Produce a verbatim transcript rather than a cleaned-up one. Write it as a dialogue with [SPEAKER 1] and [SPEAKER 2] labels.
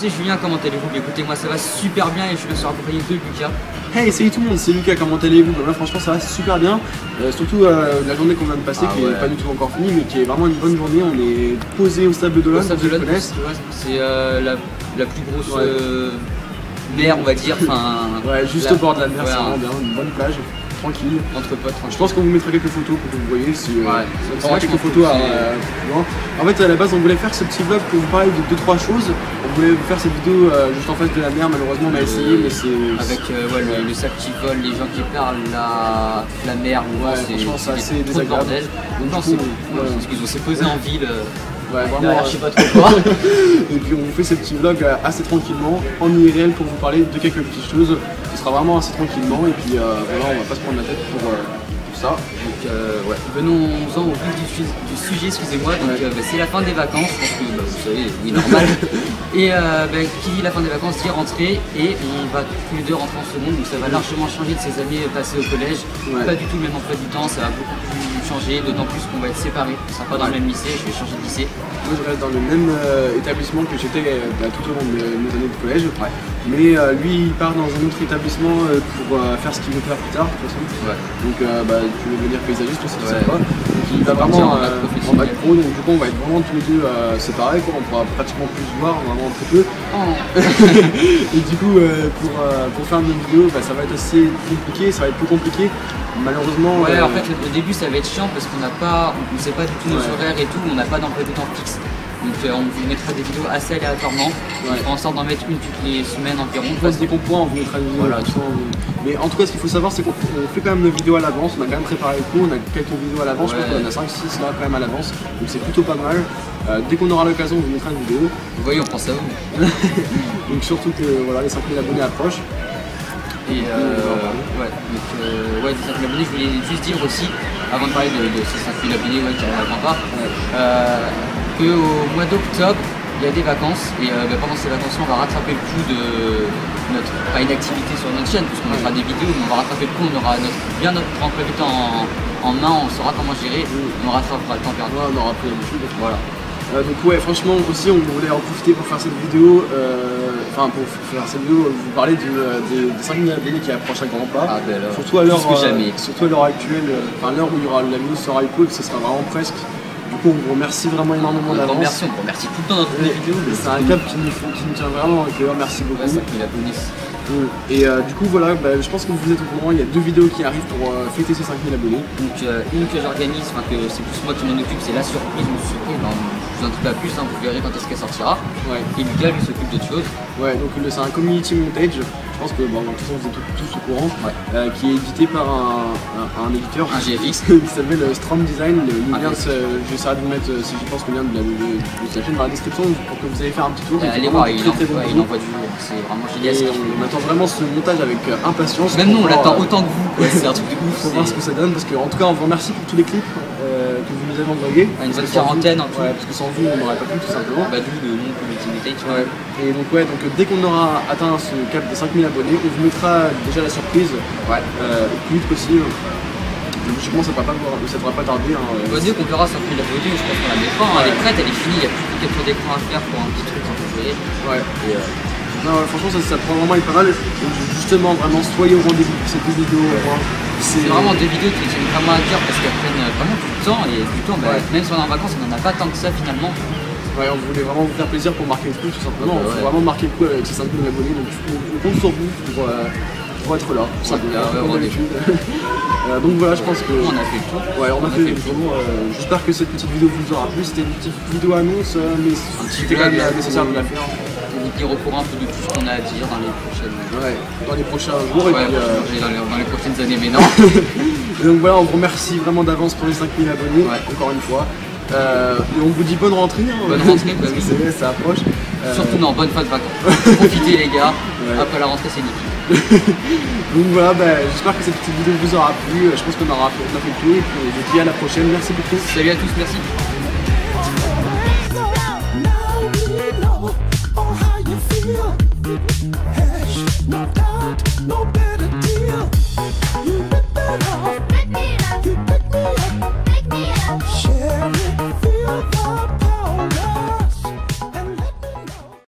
[SPEAKER 1] c'est Julien, comment allez-vous? Écoutez, moi ça va super bien et je suis bien sûr accompagné de Lucas.
[SPEAKER 2] Hey, salut tout le monde, c'est Lucas, comment allez-vous? Bah, franchement ça va super bien, euh, surtout euh, la journée qu'on vient de passer ah, qui ouais. est pas du tout encore finie mais qui est vraiment une bonne journée. On est posé au Sable d'Olonne,
[SPEAKER 1] c'est euh, la, la plus grosse ouais. euh, mer on va dire.
[SPEAKER 2] Ouais, juste la... au bord de la mer, ouais, c'est vraiment bien, une bonne plage. Tranquille,
[SPEAKER 1] entre potes.
[SPEAKER 2] Je pense qu'on vous mettra quelques photos pour que vous voyez si euh,
[SPEAKER 1] ouais,
[SPEAKER 2] on prendra quelques photos à, euh, en fait à la base on voulait faire ce petit vlog pour vous parler de deux trois choses. On voulait vous faire cette vidéo euh, juste en face de la mer, malheureusement on a essayé mais c'est...
[SPEAKER 1] Avec euh, ouais, le, le sac qui vole, les gens qui parlent, la, la mer,
[SPEAKER 2] ouais, c'est assez désagréable.
[SPEAKER 1] Donc non, c'est ouais. On s'est posé en ville. Euh...
[SPEAKER 2] Ouais, vraiment,
[SPEAKER 1] je sais pas trop quoi.
[SPEAKER 2] Et puis on vous fait ces petits vlogs assez tranquillement, en I R L pour vous parler de quelques petites choses. Ce sera vraiment assez tranquillement et puis euh, voilà, on va pas se prendre la tête pour, euh, pour ça.
[SPEAKER 1] Donc euh, ouais, venons-en au vif du, du sujet, excusez-moi. Donc ouais. euh, bah, c'est la fin des vacances, je pense que bah, vous savez, oui normal. Et euh, bah, qui dit la fin des vacances dit rentrée et on va tous les deux rentrer en seconde, donc ça va largement changer de ces années passées au collège. Ouais. Pas du tout le même emploi du temps, ça va beaucoup plus changer, d'autant plus qu'on va être séparés. On sera pas dans le même lycée, je vais changer de lycée.
[SPEAKER 2] Moi je reste dans le même euh, établissement que j'étais bah, tout au long de mes années de collège. Ouais. Mais euh, lui il part dans un autre établissement euh, pour euh, faire ce qu'il veut faire plus tard de toute façon. Ouais. Donc euh, bah, tu veux devenir paysagiste aussi, ouais. C'est pas. Donc il va vraiment en euh, bac pro, donc du coup on va être vraiment tous les deux euh, séparés quoi. On pourra pratiquement plus se voir, vraiment très peu. Oh. Et du coup euh, pour, euh, pour faire une vidéo bah, ça va être assez compliqué, ça va être plus compliqué. Malheureusement.
[SPEAKER 1] Ouais, euh... en fait au début ça va être chiant parce qu'on n'a pas, on ne sait pas du tout nos ouais. horaires et tout, on n'a pas d'emploi du temps fixe. Donc euh, on vous mettra des vidéos assez aléatoirement. Ouais. On fera en sorte d'en mettre une toutes les semaines environ.
[SPEAKER 2] On passe des bons points, on vous mettra des vidéos. Voilà, tout ça, on... Mais en tout cas ce qu'il faut savoir c'est qu'on fait quand même nos vidéos à l'avance. On a quand même préparé le coup, on a quelques vidéos à l'avance, ouais. Je pense qu'on a cinq six là quand même à l'avance. Donc c'est plutôt pas mal. Euh, dès qu'on aura l'occasion on vous mettra une vidéo.
[SPEAKER 1] Vous voyez on pense à vous.
[SPEAKER 2] Donc surtout que voilà, les cinq mille abonnés approchent.
[SPEAKER 1] Et euh, ouais, donc euh, ouais, des cinq mille abonnés, je voulais juste dire aussi, avant de parler de, de ces cinq mille abonnés ouais, qui n'arrivent pas, ouais. euh, qu'au mois d'octobre, il y a des vacances et euh, bah, pendant ces vacances on va rattraper le coup de notre, pas une activité sur notre chaîne, puisqu'on mettra des vidéos, mais on va rattraper le coup, on aura notre, bien notre emploi du temps en, en main, on saura comment gérer, on rattrapera le temps perdu.
[SPEAKER 2] Ouais, on aura plus l'habitude. Voilà. Euh, donc ouais, franchement aussi on voulait en profiter pour faire cette vidéo, enfin euh, pour faire cette vidéo, vous parler du, euh, des, des cinq mille abonnés qui approchent à grands pas.
[SPEAKER 1] Ah, ben alors,
[SPEAKER 2] surtout à l'heure euh, surtout à l'heure actuelle, enfin l'heure où il y aura la vidéo sera upload, ce sera vraiment presque. Du coup on vous remercie vraiment énormément d'avance.
[SPEAKER 1] Merci, on vous remercie tout le temps dans toutes les vidéos.
[SPEAKER 2] C'est un cap qui nous, qui nous tient vraiment avec cœur, merci beaucoup.
[SPEAKER 1] Ouais, cinq mille abonnés.
[SPEAKER 2] Et euh, du coup voilà, bah, je pense que vous êtes au courant, il y a deux vidéos qui arrivent pour euh, fêter ces cinq mille abonnés.
[SPEAKER 1] Donc euh, une que j'organise, enfin que c'est plus moi qui m'en occupe, c'est la surprise, une surprise, ben, je vous en dis pas plus, hein, vous verrez quand est-ce qu'elle sortira. Ouais. Et Lucas lui s'occupe d'autres choses. Ouais, donc c'est un community montage, je pense que bon, de toute façon vous êtes tous, tous au courant, ouais. euh, qui est édité par un, un, un éditeur, un G F X
[SPEAKER 2] qui s'appelle Strom Design. Le lien, ah, euh, j'essaierai de vous mettre, si je pense, le lien de la, de, de, de sa chaîne dans la description pour que vous allez faire un petit tour.
[SPEAKER 1] Euh, allez voir, il, très, très bon ouais, il envoie du lourd, c'est vraiment génial.
[SPEAKER 2] On attend vraiment ce montage avec euh, impatience.
[SPEAKER 1] Même nous on l'attend euh, autant que vous, c'est un truc de ouf.
[SPEAKER 2] Pour voir ce que ça donne, parce que en tout cas on vous remercie pour tous les clips euh, que vous nous avez envoyés.
[SPEAKER 1] Une bonne quarantaine en tout.
[SPEAKER 2] Ouais, parce que sans vous on n'aurait pas pu tout simplement.
[SPEAKER 1] Bah d'où le nom community montage.
[SPEAKER 2] Ouais. Et donc ouais, donc dès qu'on aura atteint ce cap des cinq mille abonnés, on vous mettra déjà la surprise ouais. euh, le plus vite possible. Logiquement ça ne devra pas tarder. Hein.
[SPEAKER 1] On va dire qu'on verra cinq mille abonnés, je pense qu'on la mettra. Ouais. Elle est prête, elle est finie, il n'y a plus que capture d'écran à faire pour un petit truc en fait. Ouais. Et, euh...
[SPEAKER 2] Non, ouais, franchement, ça, ça prend vraiment pas mal. Donc, justement, vraiment, soyez au rendez-vous pour ces deux vidéos.
[SPEAKER 1] C'est vraiment des vidéos qui tiennent vraiment à cœur parce qu'elles prennent vraiment du temps. Et du temps, bah, ouais. Même si on est en vacances, on n'en a pas tant que ça finalement.
[SPEAKER 2] Ouais, on voulait vraiment vous faire plaisir pour marquer le coup, tout simplement. Il ouais, faut ouais. vraiment marquer le coup avec ces cinq mille abonnés. Donc, on compte sur vous pour, euh, pour être là, tout simplement, ouais, comme d'habitude. Euh, donc voilà, je pense que...
[SPEAKER 1] On a fait le tour.
[SPEAKER 2] Ouais, on, on a, a fait, fait le tour. Euh, J'espère que cette petite vidéo vous aura plu. C'était une petite vidéo annonce, euh, mais c'était quand même nécessaire de la faire.
[SPEAKER 1] Dire au courant un peu de tout ce qu'on a à dire dans les prochaines...
[SPEAKER 2] Ouais, dans les prochains jours.
[SPEAKER 1] Ouais,
[SPEAKER 2] et puis, euh...
[SPEAKER 1] dans, les, dans les prochaines années, mais non.
[SPEAKER 2] Et donc voilà, on vous remercie vraiment d'avance pour les cinq mille abonnés, ouais. Encore une fois. Euh, et on vous dit bonne rentrée. Hein,
[SPEAKER 1] bonne rentrée, parce
[SPEAKER 2] que c'est ça approche.
[SPEAKER 1] Euh... Surtout non, bonne fin de vacances. Profitez les gars, ouais. Après la rentrée c'est nickel.
[SPEAKER 2] Donc voilà, bah, j'espère que cette petite vidéo vous aura plu. Je pense qu'on aura fait, on a fait le tour. Et puis je vous dis à la prochaine. Merci beaucoup.
[SPEAKER 1] Salut à tous, merci.
[SPEAKER 3] Hush, no doubt, no better.